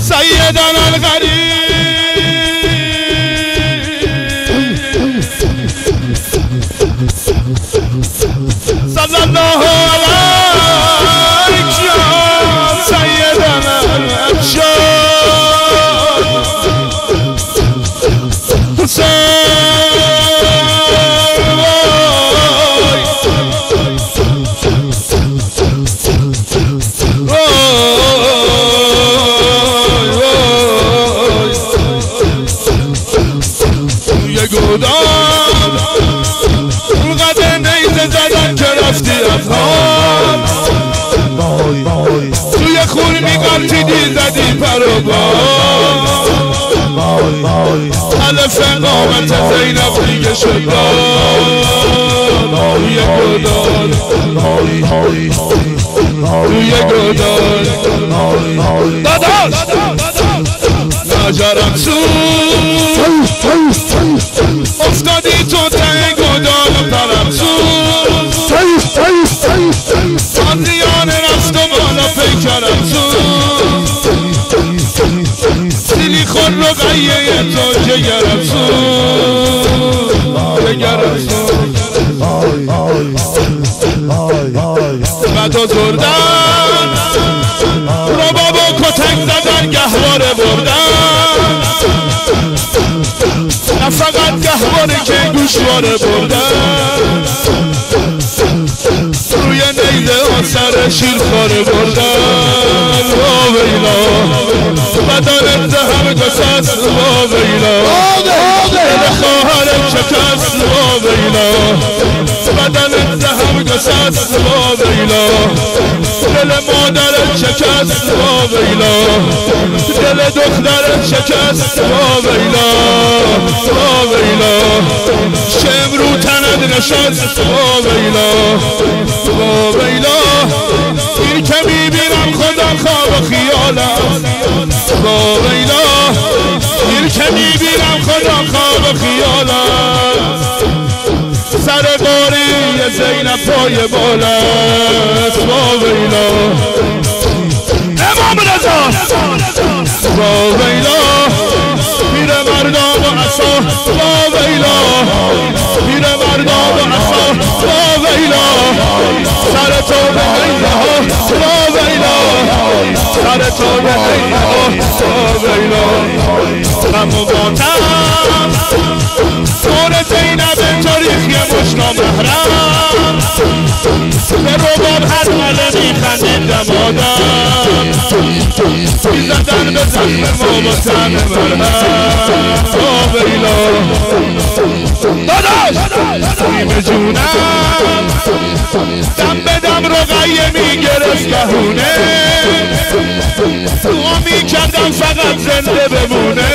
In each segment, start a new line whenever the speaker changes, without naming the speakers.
سیدنا الغریب صلی الله علیک یا سیدنا الابشار اونقدر نیزه زدن که رفتی افغان توی خون میگرتیدی زدی پر و بال حلف قامت زینب دیگه شد روی گدال روی گدال داداش نجرم افتادی تو ته گدال و پرم سازیان رفت و بالا پیکرم سیلی خود رو قیه تو جگرم بدا زردن رو بابا کتک زدن گهواره بردن نه فقط گهواره که گوشواره بردن روی نیزه آسر شیرخواره بردن ویلا بدن زهر گسست ویلا دل خواهرم شکست ویلا بدن زهر گسست ویلا دل مادرم شکست ویلا دل دخترم شکست ویلا شمرو تند نشست ویلا این که میبینم خدا خواب و خیالم ویلا این که میبینم خدا خواب و خیالم سر باری زینب پای بالست ویلا امام رضا ویلا پیر مردم و عصا ویلا پیر مردم و عصا ویلا سر تو به عینه ها ویلا سر تو به عینه ها ویلا غم و ماتم دور زینب تاریخی مشنا محرم به رباب هر مله میخندید دمادم میزدن به زخم ما با تن مرهم ویلا داداش سیم جونم دم به دم رقیه میگرفت گهونه دعا میکردم فقط زنده بمونه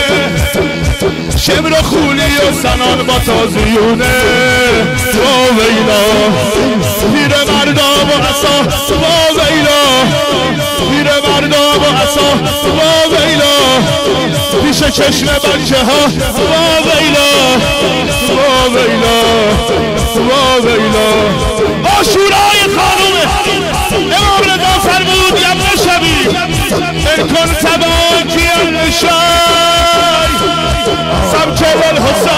شمر و خولی و سنان با تازیونه ویلا پیر مردم و عصا ویلا پیر مردم و عصا ویلا پیش چشم بچه ها ویلا آشورای خانومه امام رضا فرمود یم شبی ان کن تباکی النشای سبک الحسین